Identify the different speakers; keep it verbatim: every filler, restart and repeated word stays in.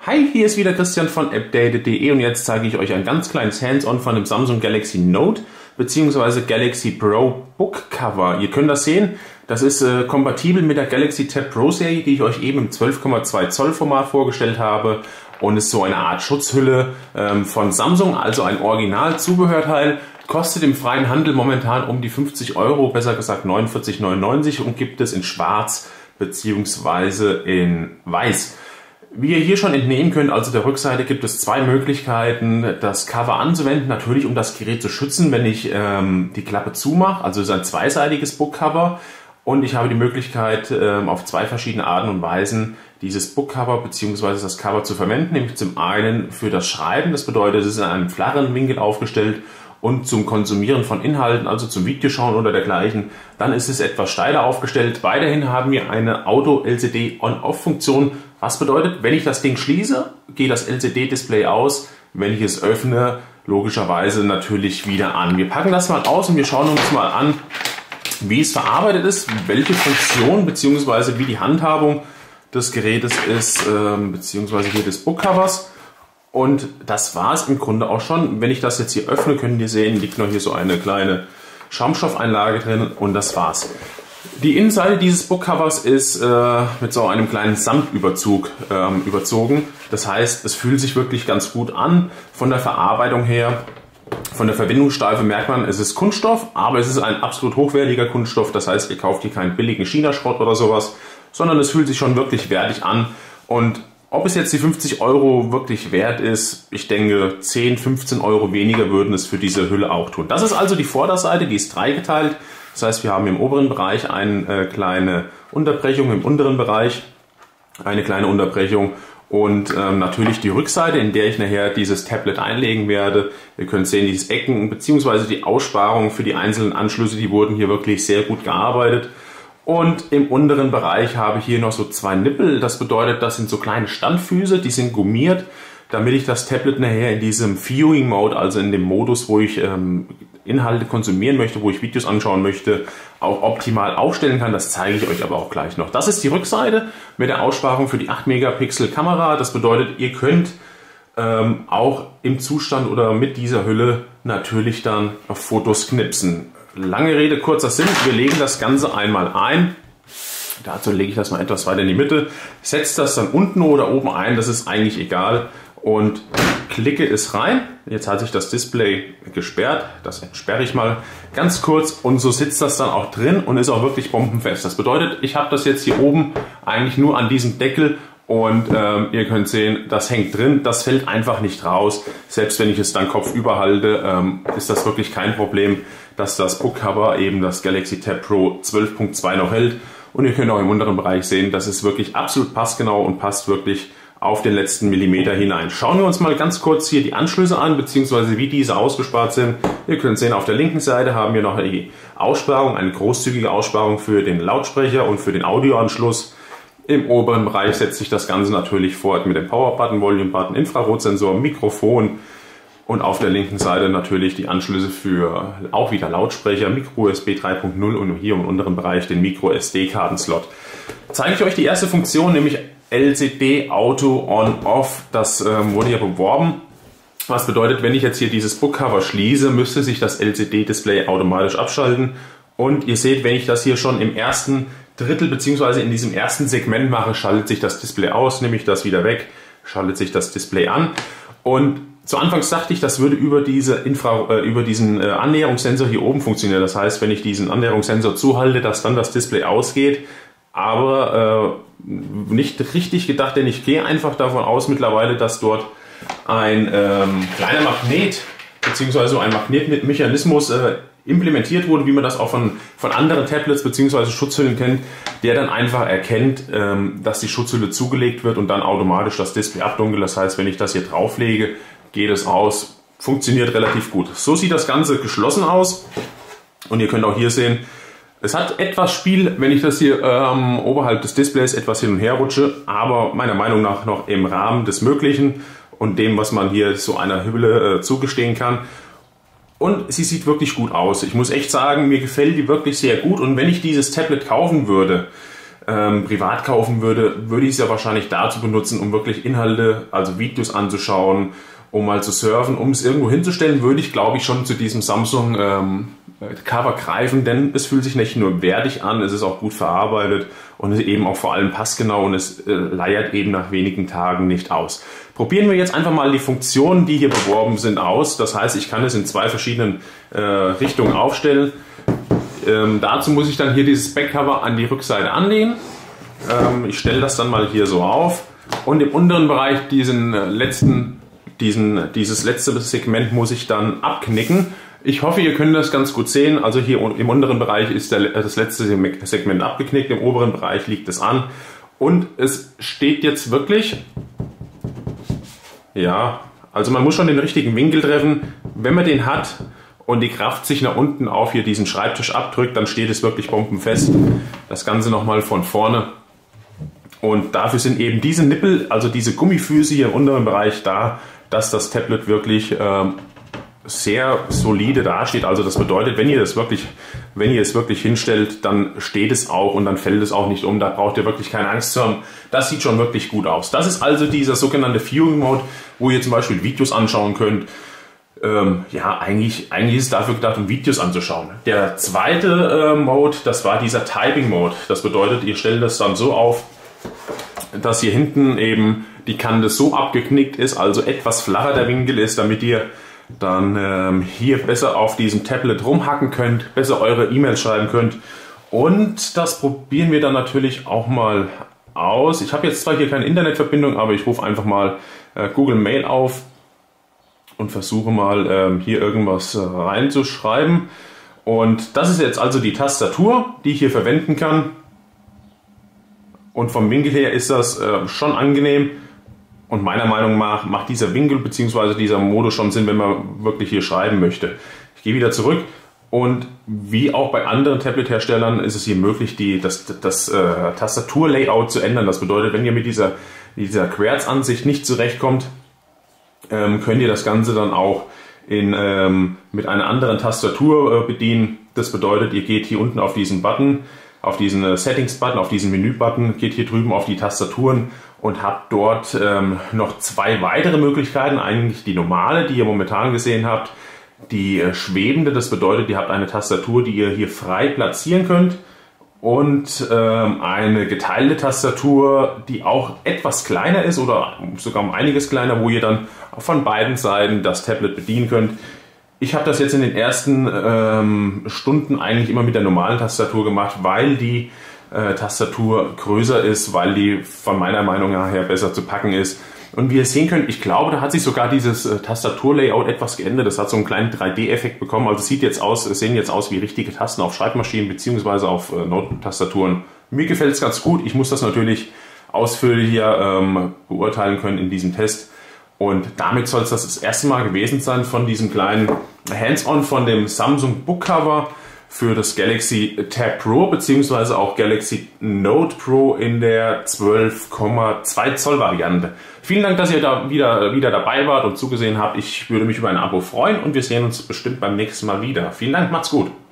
Speaker 1: Hi, hier ist wieder Christian von appdate punkt de und jetzt zeige ich euch ein ganz kleines Hands-on von dem Samsung Galaxy Note bzw. Galaxy Pro Book Cover. Ihr könnt das sehen, das ist äh, kompatibel mit der Galaxy Tab Pro Serie, die ich euch eben im zwölf Komma zwei Zoll Format vorgestellt habe, und ist so eine Art Schutzhülle ähm, von Samsung, also ein Original-Zubehörteil. Kostet im freien Handel momentan um die fünfzig Euro, besser gesagt neunundvierzig neunundneunzig, und gibt es in Schwarz bzw. in Weiß. Wie ihr hier schon entnehmen könnt, also der Rückseite, gibt es zwei Möglichkeiten, das Cover anzuwenden. Natürlich, um das Gerät zu schützen, wenn ich ähm, die Klappe zumache. Also es ist ein zweiseitiges Bookcover, und ich habe die Möglichkeit, ähm, auf zwei verschiedene Arten und Weisen dieses Bookcover bzw. das Cover zu verwenden. Nämlich zum einen für das Schreiben, das bedeutet, es ist in einem flachen Winkel aufgestellt, und zum Konsumieren von Inhalten, also zum Videoschauen oder dergleichen, dann ist es etwas steiler aufgestellt. Weiterhin haben wir eine Auto-L C D-On-Off-Funktion. Was bedeutet, wenn ich das Ding schließe, geht das L C D-Display aus. Wenn ich es öffne, logischerweise natürlich wieder an. Wir packen das mal aus und wir schauen uns mal an, wie es verarbeitet ist, welche Funktion bzw. wie die Handhabung des Gerätes ist, ähm, beziehungsweise hier des Bookcovers. Und das war es im Grunde auch schon. Wenn ich das jetzt hier öffne, könnt ihr sehen, liegt noch hier so eine kleine Schaumstoffeinlage drin, und das war's. Die Innenseite dieses Bookcovers ist äh, mit so einem kleinen Samtüberzug ähm, überzogen. Das heißt, es fühlt sich wirklich ganz gut an von der Verarbeitung her. Von der Verbindungsstreife merkt man, es ist Kunststoff, aber es ist ein absolut hochwertiger Kunststoff. Das heißt, ihr kauft hier keinen billigen China-Schrott oder sowas, sondern es fühlt sich schon wirklich wertig an. Und ob es jetzt die fünfzig Euro wirklich wert ist, ich denke zehn, fünfzehn Euro weniger würden es für diese Hülle auch tun. Das ist also die Vorderseite, die ist dreigeteilt. Das heißt, wir haben im oberen Bereich eine äh, kleine Unterbrechung, im unteren Bereich eine kleine Unterbrechung und ähm, natürlich die Rückseite, in der ich nachher dieses Tablet einlegen werde. Ihr könnt sehen, diese Ecken bzw. die Aussparungen für die einzelnen Anschlüsse, die wurden hier wirklich sehr gut gearbeitet. Und im unteren Bereich habe ich hier noch so zwei Nippel. Das bedeutet, das sind so kleine Standfüße, die sind gummiert, damit ich das Tablet nachher in diesem Viewing Mode, also in dem Modus, wo ich ähm, Inhalte konsumieren möchte, wo ich Videos anschauen möchte, auch optimal aufstellen kann. Das zeige ich euch aber auch gleich noch. Das ist die Rückseite mit der Aussparung für die acht Megapixel Kamera. Das bedeutet, ihr könnt ähm, auch im Zustand oder mit dieser Hülle natürlich dann auf Fotos knipsen. Lange Rede, kurzer Sinn, wir legen das Ganze einmal ein. Dazu lege ich das mal etwas weiter in die Mitte, setze das dann unten oder oben ein, das ist eigentlich egal, und klicke es rein. Jetzt hat sich das Display gesperrt, das entsperre ich mal ganz kurz, und so sitzt das dann auch drin und ist auch wirklich bombenfest. Das bedeutet, ich habe das jetzt hier oben eigentlich nur an diesem Deckel, und ähm, ihr könnt sehen, das hängt drin, das fällt einfach nicht raus. Selbst wenn ich es dann kopfüber halte, ähm, ist das wirklich kein Problem, dass das Bookcover eben das Galaxy Tab Pro zwölf Punkt zwei noch hält. Und ihr könnt auch im unteren Bereich sehen, das ist wirklich absolut passgenau und passt wirklich auf den letzten Millimeter hinein. Schauen wir uns mal ganz kurz hier die Anschlüsse an, beziehungsweise wie diese ausgespart sind. Ihr könnt sehen, auf der linken Seite haben wir noch die Aussparung, eine großzügige Aussparung für den Lautsprecher und für den Audioanschluss. Im oberen Bereich setzt sich das Ganze natürlich fort mit dem Power-Button, Volume-Button, Infrarotsensor, Mikrofon, und auf der linken Seite natürlich die Anschlüsse für auch wieder Lautsprecher, Micro U S B drei Punkt null und hier im unteren Bereich den Micro S D-Karten-Slot. Zeige ich euch die erste Funktion, nämlich L C D Auto On-Off. Das ähm, wurde ja beworben. Was bedeutet, wenn ich jetzt hier dieses Bookcover schließe, müsste sich das L C D-Display automatisch abschalten. Und ihr seht, wenn ich das hier schon im ersten Drittel bzw. in diesem ersten Segment mache, schaltet sich das Display aus, nehme ich das wieder weg, schaltet sich das Display an. Und zu Anfangs dachte ich, das würde über, diese Infra, äh, über diesen äh, Annäherungssensor hier oben funktionieren. Das heißt, wenn ich diesen Annäherungssensor zuhalte, dass dann das Display ausgeht. Aber äh, nicht richtig gedacht, denn ich gehe einfach davon aus mittlerweile, dass dort ein ähm, kleiner Magnet bzw. ein Magnetmechanismus äh, implementiert wurde, wie man das auch von, von anderen Tablets bzw. Schutzhüllen kennt, der dann einfach erkennt, ähm, dass die Schutzhülle zugelegt wird und dann automatisch das Display abdunkelt. Das heißt, wenn ich das hier drauflege, geht es aus, funktioniert relativ gut. So sieht das Ganze geschlossen aus, und ihr könnt auch hier sehen, es hat etwas Spiel, wenn ich das hier ähm, oberhalb des Displays etwas hin und her rutsche, aber meiner Meinung nach noch im Rahmen des Möglichen und dem, was man hier so einer Hülle äh, zugestehen kann. Und sie sieht wirklich gut aus. Ich muss echt sagen, mir gefällt die wirklich sehr gut, und wenn ich dieses Tablet kaufen würde, ähm, privat kaufen würde, würde ich es ja wahrscheinlich dazu benutzen, um wirklich Inhalte, also Videos anzuschauen, um mal zu surfen, um es irgendwo hinzustellen, würde ich glaube ich schon zu diesem Samsung ähm, Cover greifen, denn es fühlt sich nicht nur wertig an, es ist auch gut verarbeitet und es ist eben auch vor allem passgenau und es äh, leiert eben nach wenigen Tagen nicht aus. Probieren wir jetzt einfach mal die Funktionen, die hier beworben sind, aus. Das heißt, ich kann es in zwei verschiedenen äh, Richtungen aufstellen. Ähm, dazu muss ich dann hier dieses Backcover an die Rückseite anlehnen. Ähm, ich stelle das dann mal hier so auf und im unteren Bereich diesen äh, letzten, diesen, dieses letzte Segment muss ich dann abknicken. Ich hoffe, ihr könnt das ganz gut sehen. Also hier im unteren Bereich ist der, das letzte Segment abgeknickt, im oberen Bereich liegt es an. Und es steht jetzt wirklich, ja, also man muss schon den richtigen Winkel treffen. Wenn man den hat und die Kraft sich nach unten auf hier diesen Schreibtisch abdrückt, dann steht es wirklich bombenfest. Das Ganze nochmal von vorne. Und dafür sind eben diese Nippel, also diese Gummifüße hier im unteren Bereich da, dass das Tablet wirklich ähm, sehr solide dasteht. Also das bedeutet, wenn ihr das wirklich, wenn ihr es wirklich hinstellt, dann steht es auch und dann fällt es auch nicht um. Da braucht ihr wirklich keine Angst zu haben. Das sieht schon wirklich gut aus. Das ist also dieser sogenannte Viewing Mode, wo ihr zum Beispiel Videos anschauen könnt. Ähm, ja, eigentlich, eigentlich ist es dafür gedacht, um Videos anzuschauen. Der zweite äh, Mode, das war dieser Typing Mode. Das bedeutet, ihr stellt das dann so auf, dass hier hinten eben die Kante so abgeknickt ist, also etwas flacher der Winkel ist, damit ihr dann ähm, hier besser auf diesem Tablet rumhacken könnt, besser eure E-Mails schreiben könnt. Und das probieren wir dann natürlich auch mal aus. Ich habe jetzt zwar hier keine Internetverbindung, aber ich rufe einfach mal äh, Google Mail auf und versuche mal ähm, hier irgendwas äh, reinzuschreiben. Und das ist jetzt also die Tastatur, die ich hier verwenden kann. Und vom Winkel her ist das äh, schon angenehm. Und meiner Meinung nach macht dieser Winkel bzw. dieser Modus schon Sinn, wenn man wirklich hier schreiben möchte. Ich gehe wieder zurück und wie auch bei anderen Tablet-Herstellern ist es hier möglich, die, das, das äh, Tastaturlayout zu ändern. Das bedeutet, wenn ihr mit dieser, dieser Querzansicht nicht zurechtkommt, ähm, könnt ihr das Ganze dann auch in, ähm, mit einer anderen Tastatur äh, bedienen. Das bedeutet, ihr geht hier unten auf diesen Button, auf diesen Settings-Button, auf diesen Menü-Button, geht hier drüben auf die Tastaturen und habt dort ähm, noch zwei weitere Möglichkeiten. Eigentlich die normale, die ihr momentan gesehen habt, die äh, schwebende. Das bedeutet, ihr habt eine Tastatur, die ihr hier frei platzieren könnt und ähm, eine geteilte Tastatur, die auch etwas kleiner ist oder sogar um einiges kleiner, wo ihr dann von beiden Seiten das Tablet bedienen könnt. Ich habe das jetzt in den ersten ähm, Stunden eigentlich immer mit der normalen Tastatur gemacht, weil die äh, Tastatur größer ist, weil die von meiner Meinung nach her besser zu packen ist. Und wie ihr sehen könnt, ich glaube, da hat sich sogar dieses äh, Tastaturlayout etwas geändert. Das hat so einen kleinen drei D Effekt bekommen. Also es sieht jetzt aus, es sehen jetzt aus wie richtige Tasten auf Schreibmaschinen bzw. auf äh, Notebook-Tastaturen. Mir gefällt es ganz gut. Ich muss das natürlich ausführlicher ähm, beurteilen können in diesem Test. Und damit soll es das, das erste Mal gewesen sein von diesem kleinen Hands-on von dem Samsung Bookcover für das Galaxy Tab Pro bzw. auch Galaxy Note Pro in der zwölf Komma zwei Zoll Variante. Vielen Dank, dass ihr da wieder, wieder dabei wart und zugesehen habt. Ich würde mich über ein Abo freuen und wir sehen uns bestimmt beim nächsten Mal wieder. Vielen Dank, macht's gut.